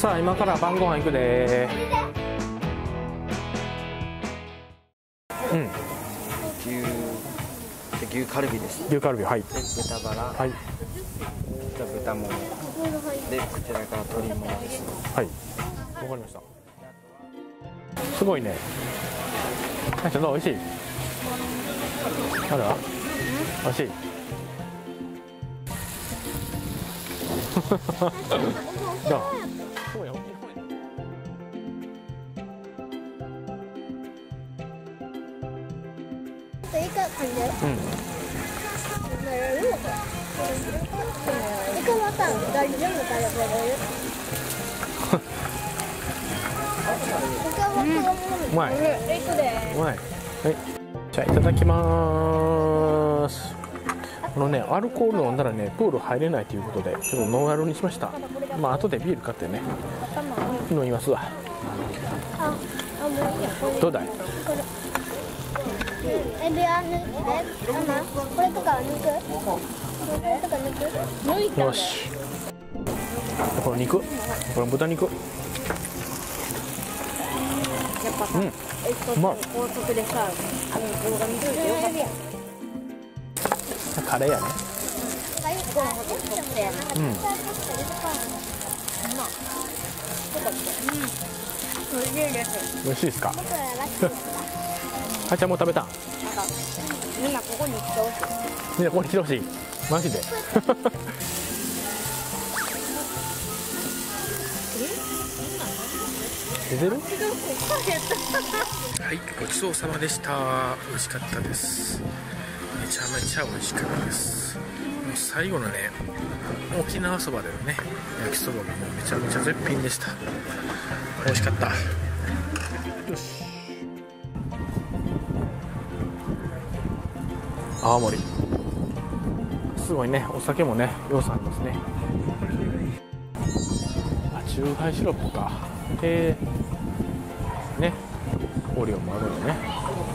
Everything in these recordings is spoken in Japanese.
さあ今から晩ご飯行くでー。うん。 牛カルビです。 牛カルビ、はい。 で豚バラ。 はい。 じゃ豚もも。でこちらから鶏ももです。 はい。わかりました。すごいね。ちょっと美味しい。あるわ。美味しい。じゃあ。そうや。うん。うまい。うまい。はい。じゃあいただきます。このねアルコール飲んだらねプール入れないということでちょっとノンアルにしました。まあ後でビール買ってね飲みますわ。どうだい？ エビは抜く？これとかは抜く？ よし。この肉、この豚肉。うん、うまい。カレーやね。うん。美味しいですか。はちゃんも食べたん。 みんなここに来てほしい。 みんなここに来てほしい。マジで。出てる？はい、ごちそうさまでした。美味しかったです。めちゃめちゃ美味しかったです。もう最後のね、沖縄そばでのね、焼きそばがもうめちゃめちゃ絶品でした。美味しかった。よし。青森。すごいね、お酒もね、要素ありますね。あ、チューハイシロップか。ね、オリオンもあるのね。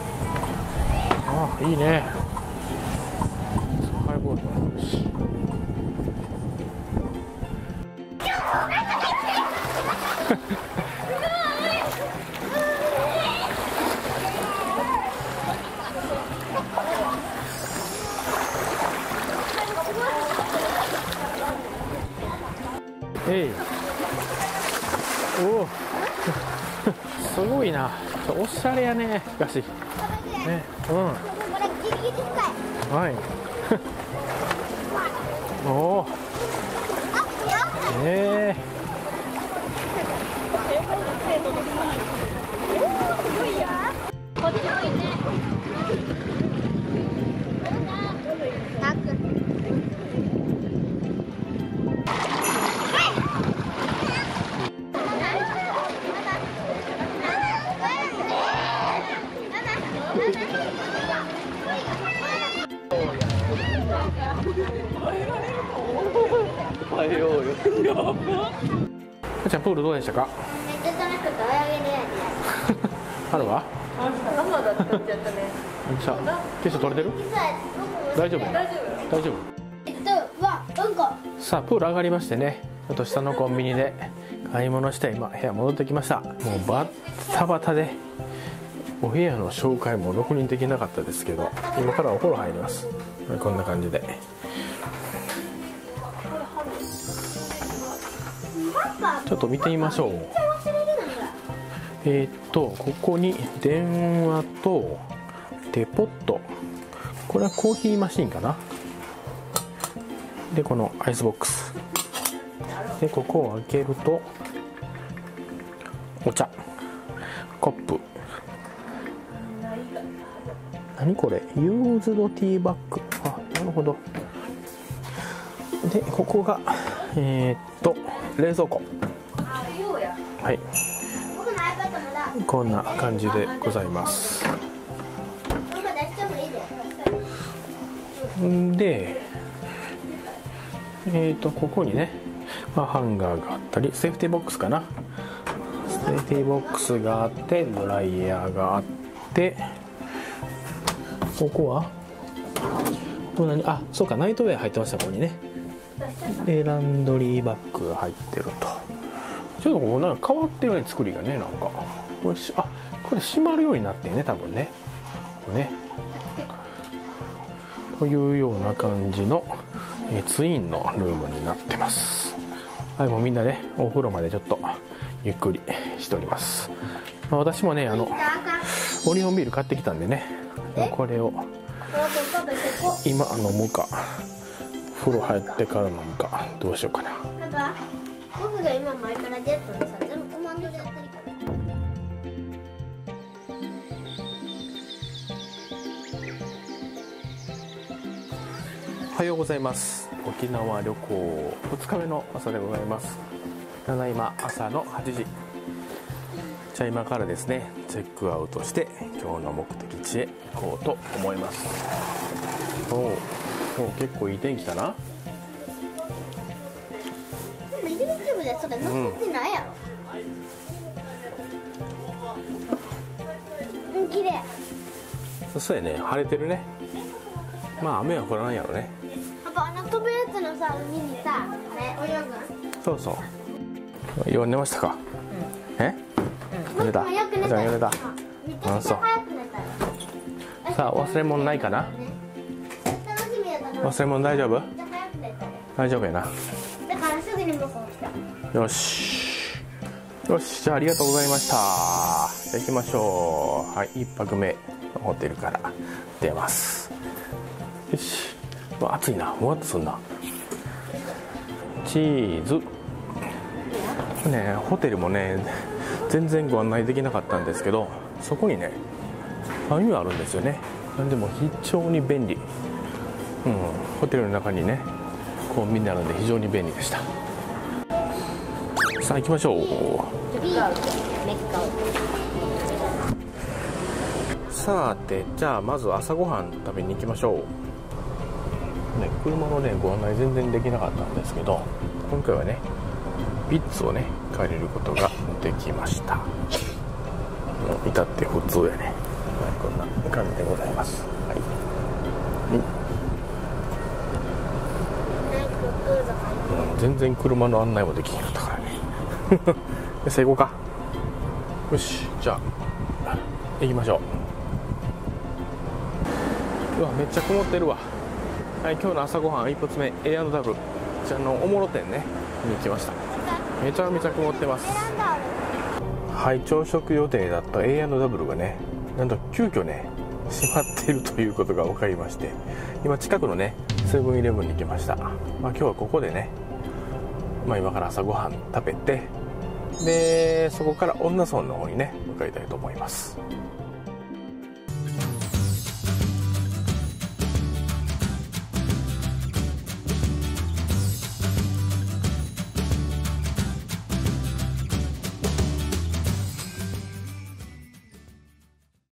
ああ、いいね。ハイボールもあるし。えい。おお。すごいな。おしゃれやね。しかし。ね、うん。はい。おお。 こっちもいいね。 ちゃんプールどうでしたか？ めっちゃ楽しかった。泳げるやつ。 春は？ 朝だったっちゃったね。 さあ、ケース取れてる？大丈夫？大丈夫？ うんこ。 さあプール上がりましてね、ちょっと下のコンビニで買い物して今部屋戻ってきました。もうバッタバタでお部屋の紹介もろくにできなかったですけど、今からお風呂入ります。こんな感じで。ちょっと見てみましょう。ここに電話とデポット、これはコーヒーマシンかな。でこのアイスボックスで、ここを開けるとお茶、コップ、何これ、ユーズドティーバッグ。あ、なるほど。でここが冷蔵庫。はい、こんな感じでございます。でここにね、ハンガーがあったり、セーフティーボックスかな。セーフティーボックスがあって、ドライヤーがあって、ここはあ、そうか、ナイトウェア入ってました。ここにね。でランドリーバッグが入ってると。 ちょっとこうなんか変わってるね、作りがね。なんかこれこれ閉まるようになってね、多分ね。これねというような感じのツインのルームになってます。はい、もうみんなねお風呂までちょっとゆっくりしております。私もねオリオンビール買ってきたんでね、これを今飲むか風呂入ってから飲むかどうしようかな。 僕が今前からジェットでさ全部コマンドでやってるから。 おはようございます。沖縄旅行2日目の朝でございます。ただいま朝の8時。じゃあ今からですねチェックアウトして今日の目的地へ行こうと思います。お結構いい天気かな。 でも YouTube でそれ残ってないやろ。綺麗。 そうやね、晴れてるね。まあ雨は降らないやろね。 飛ぶやつのさ海にさあれ泳ぐ。 そうそう。読んでましたか。読んでた。じゃあ読んでた。あ、そう。さあ忘れ物ないかな。忘れ物大丈夫？大丈夫やな。 だからすぐに僕も来た。 よしよし、じゃあありがとうございました。じゃあ行きましょう。はい、1泊目のホテルから出ます。よし。暑いな、もわっとすんな。チーズね、ホテルもね全然ご案内できなかったんですけど、そこにねファミマあるんですよね。なんでも非常に便利、ホテルの中にねコンビニあるんで非常に便利でした。さあ行きましょう。さてじゃあまず朝ごはん食べに行きましょう。車のねご案内全然できなかったんですけど、今回はねビッツをね借りることができました。至って普通やね。こんな感じでございます。はい、全然車の案内もできなかったからね。さあ行こうか。よし、じゃあ行きましょう。うわめっちゃ曇ってるわ。はい、今日の朝ごはん一発目 A&W こちらのおもろ店ねに行きました。めちゃめちゃ曇ってます。はい、朝食予定だった A&W がねなんと急遽ね閉まっているということが分かりまして、今近くのねセブンイレブンに行きました。今日はここでね、今から朝ごはん食べて、でそこから恩納村の方にね向かいたいと思います。